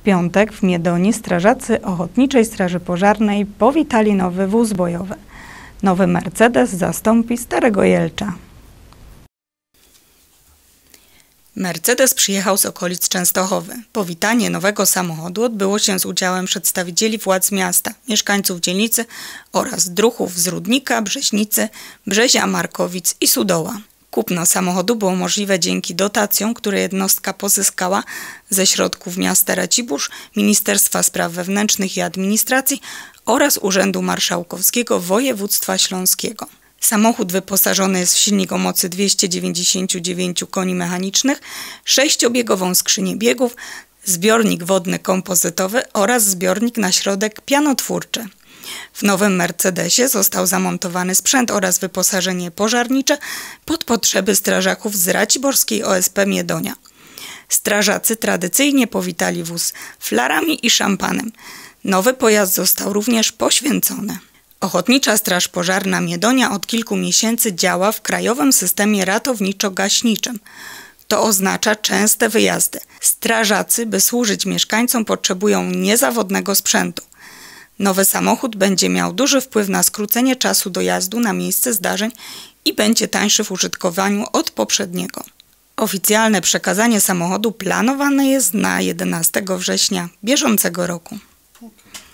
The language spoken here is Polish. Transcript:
piątek w Miedonie strażacy Ochotniczej Straży Pożarnej powitali nowy wóz bojowy. Nowy Mercedes zastąpi starego Jelcza. Mercedes przyjechał z okolic Częstochowy. Powitanie nowego samochodu odbyło się z udziałem przedstawicieli władz miasta, mieszkańców dzielnicy oraz druhów z Rudnika, Brzeźnicy, Brzezia, Markowic i Sudoła. Kupno samochodu było możliwe dzięki dotacjom, które jednostka pozyskała ze środków miasta Racibórz, Ministerstwa Spraw Wewnętrznych i Administracji oraz Urzędu Marszałkowskiego Województwa Śląskiego. Samochód wyposażony jest w silnik o mocy 299 koni mechanicznych, 6-biegową skrzynię biegów, zbiornik wodny kompozytowy oraz zbiornik na środek pianotwórczy. W nowym Mercedesie został zamontowany sprzęt oraz wyposażenie pożarnicze pod potrzeby strażaków z Raciborskiej OSP Miedonia. Strażacy tradycyjnie powitali wóz flarami i szampanem. Nowy pojazd został również poświęcony. Ochotnicza Straż Pożarna Miedonia od kilku miesięcy działa w krajowym systemie ratowniczo-gaśniczym. To oznacza częste wyjazdy. Strażacy, by służyć mieszkańcom, potrzebują niezawodnego sprzętu. Nowy samochód będzie miał duży wpływ na skrócenie czasu dojazdu na miejsce zdarzeń i będzie tańszy w użytkowaniu od poprzedniego. Oficjalne przekazanie samochodu planowane jest na 11 września bieżącego roku.